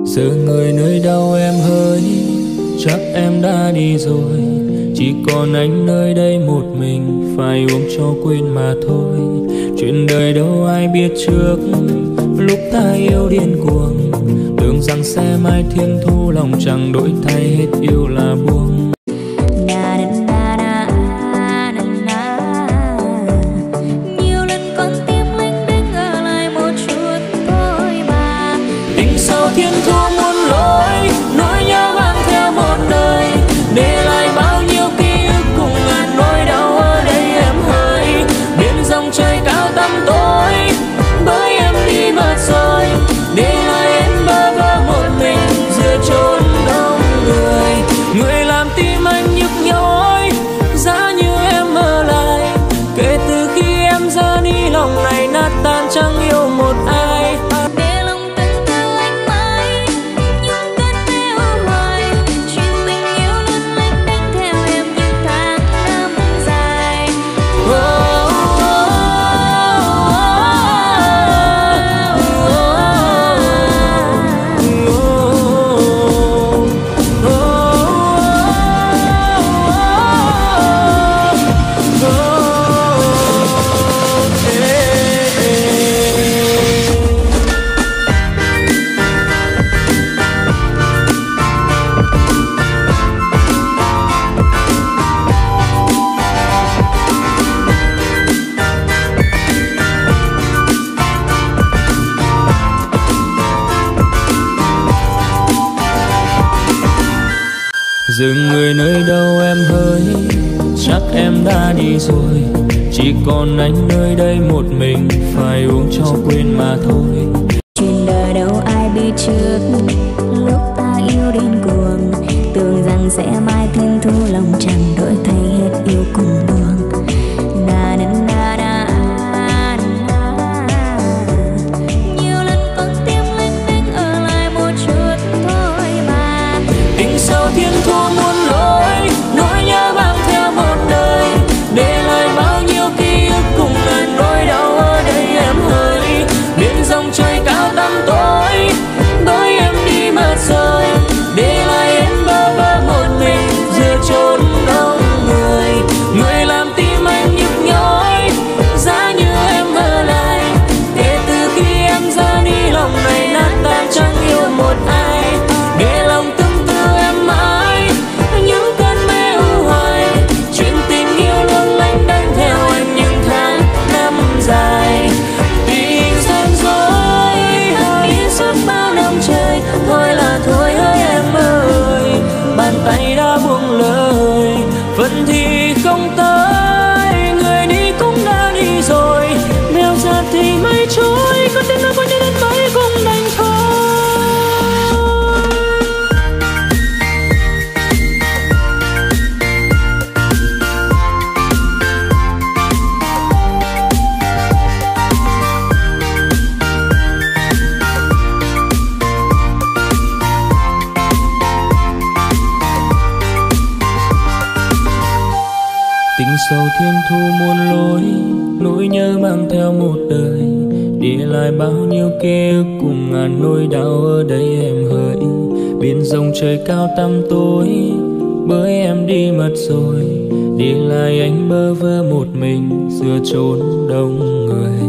Giờ người nơi đâu em hỡi, chắc em đã đi rồi. Chỉ còn anh nơi đây một mình, phải uống cho quên mà thôi. Chuyện đời đâu ai biết trước, lúc ta yêu điên cuồng. Tưởng rằng sẽ mãi thiên thu, lòng chẳng đổi thay, hết yêu là buông. Nhiều lần con tim lênh đênh ở lại một chút thôi mà. Tình sâu thiên thu muôn lối, nỗi nhớ mang theo một đời, để lại bao nhiêu ký ức cùng ngàn nỗi đau ở đây em hỡi. Biển dòng trời cao tăm tối, bởi em đi mất rồi, để lại em bơ vơ một mình giữa chốn đông người. Người làm tim anh nhức nhói, giá như em ở lại. Kể từ khi em ra đi, lòng này nát tan chẳng yêu một ai. Để lòng từng theo anh mãi, những cơn mê u hoài. Chuyện tình yêu luôn lênh đênh theo em những tháng năm dài. Dừng người nơi đâu em hỡi, chắc em đã đi rồi. Chỉ còn anh nơi đây một mình, phải uống cho quên mà thôi. Chuyện đời đâu ai biết trước, lúc ta yêu điên cuồng. Tưởng rằng sẽ mãi thiên thu, lòng chẳng đổi thay, hết yêu cùng buông. Na na na na na. Nhiều lần con tim lênh đênh ở lại một chút thôi mà. Tình sâu thiên thu muôn lối, nỗi nhớ mang theo một đời, để lại bao nhiêu ký ức cùng ngàn nỗi đau ở đây em hỡi. Biển dòng trời cao tăm tối, bởi em đi mất rồi, để lại em bơ vơ một mình giữa chốn đông người. Người làm tim anh nhức nhói, giá như em ở lại. Kể từ khi em ra đi, lòng này nát tan chẳng yêu một ai. Để lòng tương tư em mãi, những cơn mê u hoài. Chuyện tình yêu luôn lênh đênh theo anh những tháng năm dài. Tình gian dối hãy suốt bao năm trời, thôi là thôi hỡi em ơi. Bàn tay đã buông lời, phần thì không tới. Người đi cũng đã đi rồi, nêu ra thì mây trôi. Con tim đã có như đến mấy cũng đành thôi. Tình sâu thiên thu muôn lối, nỗi nhớ mang theo một đời, để lại bao nhiêu ký ức cùng ngàn nỗi đau ở đây em hỡi. Biển rộng trời cao tăm tối, bởi em đi mất rồi, để lại anh bơ vơ một mình giữa chốn đông người.